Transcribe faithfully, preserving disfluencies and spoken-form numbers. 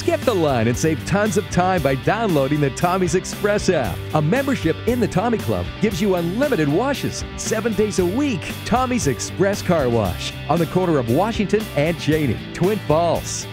Skip the line and save tons of time by downloading the Tommy's Express app. A membership in the Tommy Club gives you unlimited washes, seven days a week. Tommy's Express Car Wash on the corner of Washington and Cheney, Twin Falls.